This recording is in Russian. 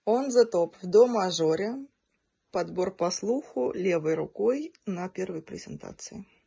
On the Top в до мажоре. Подбор по слуху левой рукой на первой презентации.